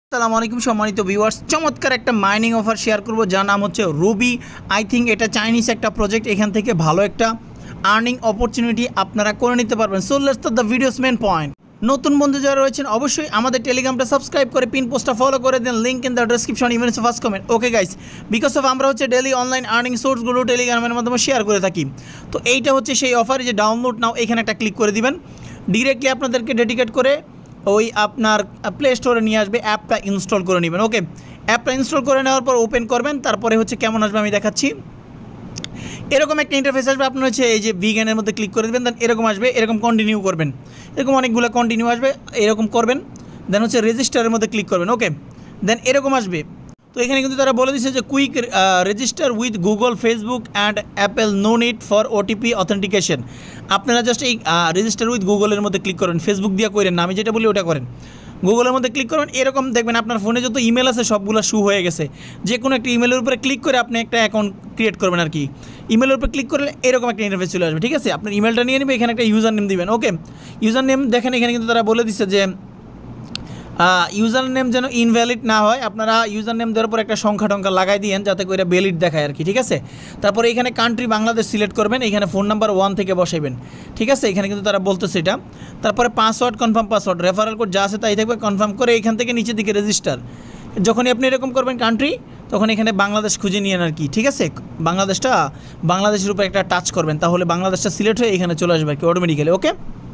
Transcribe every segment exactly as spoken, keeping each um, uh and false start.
আসসালামু আলাইকুম সম্মানিত ভিউয়ার্স, চমৎকার একটা মাইনিং অফার শেয়ার করব যার নাম হচ্ছে রুবি। আই থিঙ্ক এটা চাইনিজ একটা প্রজেক্ট, এখান থেকে ভালো একটা আর্নিং অপরচুনিটি আপনারা করে নিতে পারবেন। So let's start the video's main point. নতুন বন্ধু যারা রয়েছেন অবশ্যই আমাদের টেলিগ্রামটা সাবস্ক্রাইব করে পিন পোস্টটা ফলো করে দেন, link in the description even first comment. Okay guys, because of আমরা হচ্ছে ডেলি অনলাইন আর্নিং সোর্সগুলো টেলিগ্রামের মাধ্যমে শেয়ার করে থাকি। তো এইটা হচ্ছে সেই অফার, যে ডাউনলোড নাও, এখানে একটা ক্লিক করে দিবেন, ডিরেক্টলি আপনাদেরকে ডেডিকেট করে ওই আপনার প্লে স্টোরে নিয়ে আসবে, অ্যাপটা ইনস্টল করে নেবেন। ওকে, অ্যাপটা ইনস্টল করে নেওয়ার পর ওপেন করবেন, তারপরে হচ্ছে কেমন আসবে আমি দেখাচ্ছি। এরকম একটা ইন্টারফেস আসবে, আপনার হচ্ছে এই যে ভিগানের মধ্যে ক্লিক করে দেবেন, দেন এরকম আসবে, এরকম কন্টিনিউ করবেন, এরকম অনেকগুলো কন্টিনিউ আসবে, এরকম করবেন, দেন হচ্ছে রেজিস্টারের মধ্যে ক্লিক করবেন। ওকে, দেন এরকম আসবে। তো এখানে কিন্তু তারা বলে দিচ্ছে যে quick register with Google, Facebook and Apple, no need for OTP authentication. আপনারা জাস্ট এই রেজিস্টার উইথ গুগলের মধ্যে ক্লিক করেন, ফেসবুক দিয়ে করেন না, আমি যেটা বলি ওটা করেন। গুগলের মধ্যে ক্লিক করবেন, এরকম দেখবেন আপনার ফোনে যত ইমেল আছে সবগুলো শু হয়ে গেছে। যে কোনো একটা ইমেলের উপরে ক্লিক করে আপনি একটা অ্যাকাউন্ট ক্রিয়েট করবেন আর কি। ইমেলের উপরে ক্লিক করলে এরকম একটা ইন্টারফেস চলে আসবে, ঠিক আছে। আপনার ইমেলটা নিয়ে নেবে, এখানে একটা ইউজার নেম দিবেন। ওকে, ইউজার নেম দেখেন এখানে কিন্তু তারা বলে দিচ্ছে যে ইউজার নেম যেন ইনভ্যালিড না হয়, আপনারা ইউজার নেম দেওয়ার পর একটা সংখ্যা টংখ্যা লাগাই দিয়েন যাতে করে ভ্যালিড দেখায় আর কি, ঠিক আছে। তারপরে এখানে কান্ট্রি বাংলাদেশ সিলেক্ট করবেন, এখানে ফোন নাম্বার ওয়ান থেকে বসাইবেন, ঠিক আছে। এখানে কিন্তু তারা বলতেছে এটা। তারপরে password, confirm password, referral code যা আছে তাই থাকবে, কনফার্ম করে এখান থেকে নিচের দিকে রেজিস্টার। যখনই আপনি এরকম করবেন কান্ট্রি, তখন এখানে বাংলাদেশ খুঁজে নিয়েন আর কি, ঠিক আছে। বাংলাদেশটা বাংলাদেশের উপর একটা টাচ করবেন, তাহলে বাংলাদেশটা সিলেক্ট হয়ে এখানে চলে আসবে আর কি অটোমেটিক্যালি। ওকে,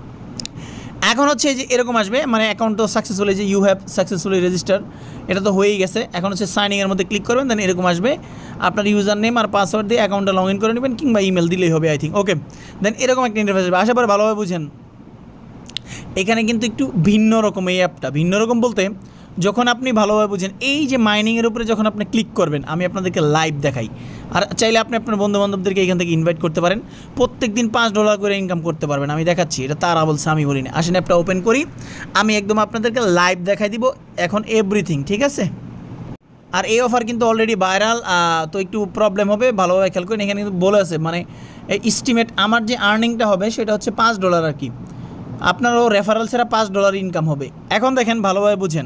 এখন হচ্ছে যে এরকম আসবে, মানে অ্যাকাউন্ট তো সাকসেসফুলি, যে ইউ হ্যাভ সাকসেসফুলি রেজিস্টার, এটা তো হয়েই গেছে। এখন হচ্ছে সাইনিংয়ের মধ্যে ক্লিক করবেন, দেন এরকম আসবে, আপনার ইউজার নেম আর পাসওয়ার্ড দিয়ে অ্যাকাউন্টটা লগ ইন করে নেবেন, কিংবা ইমেল দিলেই হবে আই থিঙ্ক। ওকে, দেন এরকম একটা ইন্টারফেস আসবে, আশা করি ভালোভাবে বুঝেন। এখানে কিন্তু একটু ভিন্ন রকম এই অ্যাপটা, ভিন্ন রকম বলতে যখন আপনি ভালোভাবে বুঝেন, এই যে মাইনিংয়ের উপরে যখন আপনি ক্লিক করবেন, আমি আপনাদেরকে লাইভ দেখাই, আর চাইলে আপনি আপনার বন্ধুবান্ধবদেরকে এখান থেকে ইনভাইট করতে পারেন, প্রত্যেক দিন পাঁচ ডলার করে ইনকাম করতে পারবেন। আমি দেখাচ্ছি, এটা তারা বলছে, আমি বলি না। আসেন অ্যাপটা ওপেন করি, আমি একদম আপনাদেরকে লাইভ দেখাই দিব এখন এভরিথিং, ঠিক আছে। আর এই অফার কিন্তু অলরেডি ভাইরাল, তো একটু প্রবলেম হবে, ভালোভাবে খেয়াল করেন। এখানে কিন্তু বলে আছে, মানে এস্টিমেট আমার যে আর্নিংটা হবে সেটা হচ্ছে পাঁচ ডলার আর কি, আপনারও রেফারেল ছাড়া পাঁচ ডলার ইনকাম হবে। এখন দেখেন, ভালোভাবে বুঝেন,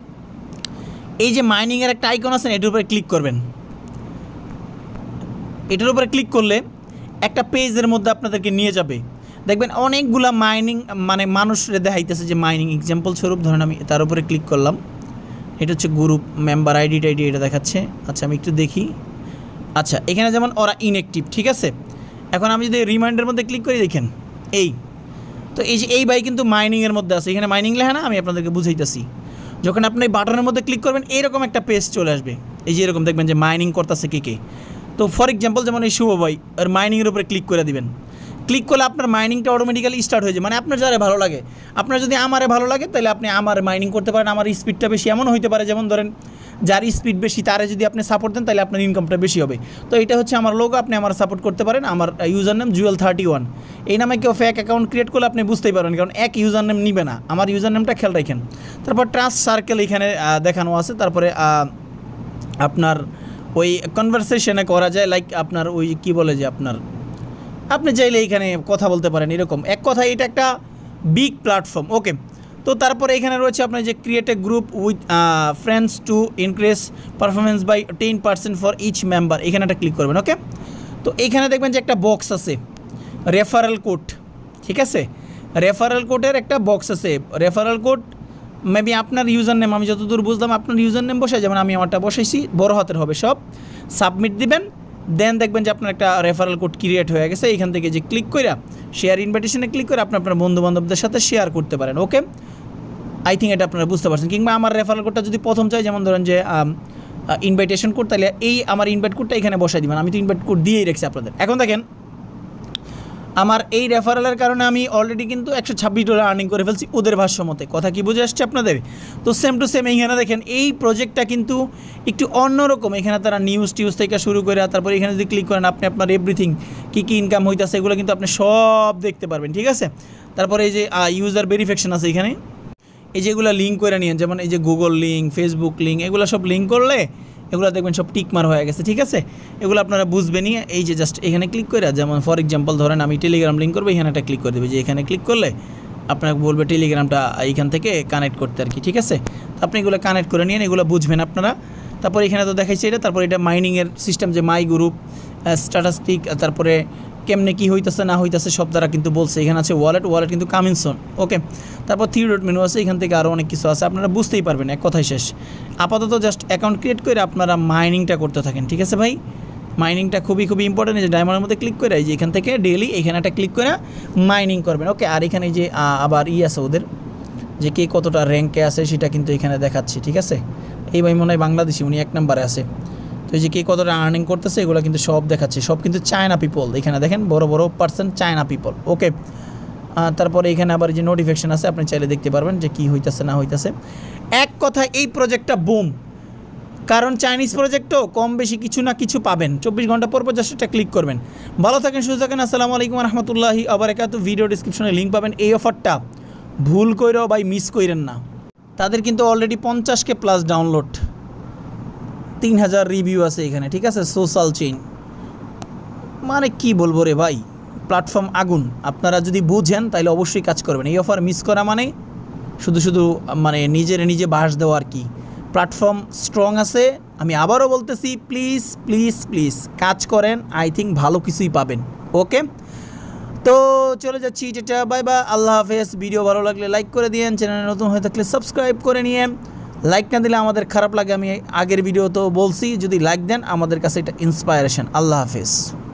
এই যে মাইনিংয়ের একটা আইকন আছে, এটার উপরে ক্লিক করবেন। এটার উপরে ক্লিক করলে একটা পেজের মধ্যে আপনাদেরকে নিয়ে যাবে, দেখবেন অনেকগুলা মাইনিং, মানে মানুষ দেখাইতেছে যে মাইনিং এক্সাম্পল স্বরূপ ধরেন আমি তার উপরে ক্লিক করলাম, এটা হচ্ছে গ্রুপ মেম্বার আইডি টাইডি এটা দেখাচ্ছে। আচ্ছা, আমি একটু দেখি। আচ্ছা, এখানে যেমন ওরা ইনঅ্যাক্টিভ, ঠিক আছে। এখন আমি যদি রিমাইন্ডের মধ্যে ক্লিক করি, দেখেন এই তো এই যে এই ভাই কিন্তু মাইনিংয়ের মধ্যে আছে, এখানে মাইনিং লেখা না, আমি আপনাদেরকে বুঝাইতেছি। যখন আপনি এই বাটনের মধ্যে ক্লিক করবেন, এইরকম একটা পেজ চলে আসবে, এই যে এরকম দেখবেন যে মাইনিং করতেছে কে কে। তো ফর এক্সাম্পল যেমন এই শুভ ভাই, আর মাইনিংয়ের উপরে ক্লিক করে দিবেন। ক্লিক করলে আপনার মাইনিংটা অটোমেটিক্যালি স্টার্ট হয়ে যায়, মানে আপনার যারা ভালো লাগে, আপনার যদি আমারে ভালো লাগে তাহলে আপনি আমার মাইনিং করতে পারেন। আমার স্পিডটা বেশি, এমন হইতে পারে যেমন ধরেন যার স্পিড বেশি তারে যদি আপনি সাপোর্ট দেন তাহলে আপনার ইনকামটা বেশি হবে। তো এটা হচ্ছে আমার লোগো, আপনি আমার সাপোর্ট করতে পারেন। আমার user name Jewel thirty one, এই নামে কেউ ফেক অ্যাকাউন্ট ক্রিয়েট করলে আপনি বুঝতেই পারবেন, কারণ এক ইউজার নেম নিবে না, আমার ইউজার নেমটা খেয়াল রাখেন। তারপর ট্রাস্ট সার্কেল এখানে দেখানো আছে। তারপরে আপনার ওই কনভারসেশনে করা যায়, লাইক আপনার ওই কি বলে যে আপনার আপনি চাইলে এখানে কথা বলতে পারেন, এরকম এক কথা। এটা একটা বিগ প্ল্যাটফর্ম। ওকে, তো তারপরে এখানে রয়েছে আপনার যে create a group with friends to increase performance by ten percent for each member, এখানে একটা ক্লিক করবেন। ওকে, তো এখানে দেখবেন যে একটা বক্স আছে রেফারেল কোড, ঠিক আছে। রেফারেল কোডের একটা বক্স আছে, রেফারেল কোড মেবি আপনার ইউজার নেম, আমি যতদূর বুঝলাম আপনার ইউজার নেম বসাই, যেমন আমি আমারটা বসাইছি, বড় হাতের হবে সব, সাবমিট দিবেন, দেন দেখবেন যে আপনার একটা রেফারেল কোড ক্রিয়েট হয়ে গেছে। এখান থেকে যে ক্লিক করে শেয়ার ইনভাইটেশনে ক্লিক করে আপনি আপনার বন্ধুবান্ধবদের সাথে শেয়ার করতে পারেন। ওকে, আই থিঙ্ক এটা আপনারা বুঝতে পারছেন। কিংবা আমার রেফারেল কোডটা যদি প্রথম চাই, যেমন ধরেন যে ইনভাইটেশন কোড, তাহলে এই আমার ইনভাইট কোডটা এখানে বসাই দিবেন, আমি তো ইনভাইট কোড দিয়েই রেখেছি আপনাদের। এখন দেখেন, আমার এই রেফারেলের কারণে আমি অলরেডি কিন্তু একশো ছাব্বিশ ডলার আর্নিং করে ফেলছি ওদের ভাষ্য মতে। কথা কি বুঝে আসছে আপনাদের? তো সেম টু সেম এইখানে দেখেন, এই প্রজেক্টটা কিন্তু একটু অন্যরকম। এখানে তারা নিউজ টিউজ থেকে শুরু করে, তারপরে এখানে যদি ক্লিক করেন আপনি আপনার এভরিথিং কী কী ইনকাম হইতেছে এগুলো কিন্তু আপনি সব দেখতে পারবেন, ঠিক আছে। তারপরে এই যে ইউজার ভেরিফিকেশন আছে এখানে, এই যেগুলো লিঙ্ক করে নিন, যেমন এই যে গুগল লিঙ্ক, ফেসবুক লিঙ্ক, এগুলো সব লিঙ্ক করলে এগুলো দেখবেন সব টিকমার হয়ে গেছে, ঠিক আছে। এগুলো আপনারা বুঝবেনই। এই যে জাস্ট এখানে ক্লিক করে, যেমন ফর এক্সাম্পল ধরেন আমি টেলিগ্রাম লিঙ্ক করবো, এখানে একটা ক্লিক করে দেবে, যে এখানে ক্লিক করলে আপনাকে বলবে টেলিগ্রামটা এইখান থেকে কানেক্ট করতে আর কি, ঠিক আছে। তো আপনি এগুলো কানেক্ট করে নিন, এগুলো বুঝবেন আপনারা। তারপর এখানে তো দেখাইছে এটা, তারপর এটা মাইনিংয়ের সিস্টেম যে মাই গ্রুপ স্ট্যাটাস্টিক, তারপরে কেমনে কী হইতেছে না হইতেছে সব দ্বারা কিন্তু বলছে। এখানে আছে ওয়ালেট, ওয়ালেট কিন্তু কামিং সুন, ওকে। তারপর থ্রি ডট মেনু আছে, এখান থেকে আরও অনেক কিছু আছে, আপনারা বুঝতেই পারবেন, এক কথাই শেষ। আপাতত জাস্ট অ্যাকাউন্ট ক্রিয়েট করে আপনারা মাইনিংটা করতে থাকেন, ঠিক আছে ভাই। মাইনিংটা খুবই খুবই ইম্পর্টেন্ট। যে ডায়মন্ডের মধ্যে ক্লিক করে এই যে এখান থেকে ডেইলি এখানে একটা ক্লিক করে মাইনিং করবেন, ওকে। আর এখানে যে আবার ই আছে ওদের যে কে কতটা র্যাঙ্কে আছে সেটা কিন্তু এখানে দেখাচ্ছি, ঠিক আছে। এই ভাই মনে হয় বাংলাদেশি, উনি এক নম্বরে আছে। তো এই যে কে কতটা আর্নিং করতেছে এগুলো কিন্তু সব দেখাচ্ছে, সব কিন্তু চায়না পিপল। এখানে দেখেন বড় বড় পার্সেন্ট চায়না পিপল, ওকে। তারপরে এখানে আবার যে নোটিফিকেশন আছে আপনি চাইলে দেখতে পারবেন যে কী হইতেছে না হইতেছে। এক কথায় এই প্রজেক্টটা বুম, কারণ চাইনিজ প্রজেক্টও কম বেশি কিছু না কিছু পাবেন। চব্বিশ ঘন্টা পর পর জাস্ট এটা ক্লিক করবেন। ভালো থাকেন, সুস্থ থাকেন। আসসালামু আলাইকুম রহমতুল্লাহি আবারাকাতু। ভিডিও ডিসক্রিপশনে লিঙ্ক পাবেন। এই অফারটা ভুল কইরাও ভাই মিস কইরেন না। তাদের কিন্তু অলরেডি পঞ্চাশকে প্লাস ডাউনলোড, তিন হাজার রিভিউ আছে এখানে, ঠিক আছে। সোশ্যাল চেইন মানে কি বলবো রে ভাই, প্ল্যাটফর্ম আগুন। আপনারা যদি বুঝেন তাহলে অবশ্যই কাজ করবেন। এই অফার মিস করা মানে শুধু শুধু মানে নিজের নিজে বাস দেওয়া আর কি। প্ল্যাটফর্ম স্ট্রং আছে, আমি আবারও বলতেছি, প্লিজ প্লিজ প্লিজ কাজ করেন, আই থিঙ্ক ভালো কিছুই পাবেন, ওকে। তো চলে যাচ্ছি যেটা, বাই বাই, আল্লাহ হাফেজ। ভিডিও ভালো লাগলে লাইক করে দিয়েন, চ্যানেলে নতুন হয়ে থাকলে সাবস্ক্রাইব করে নিয়ে। লাইক না দিলে আমাদের খারাপ লাগে, আমি আগের ভিডিও তো বলছি, যদি লাইক দেন আমাদের কাছে এটা ইন্সপায়ারেশন। আল্লাহ হাফেজ।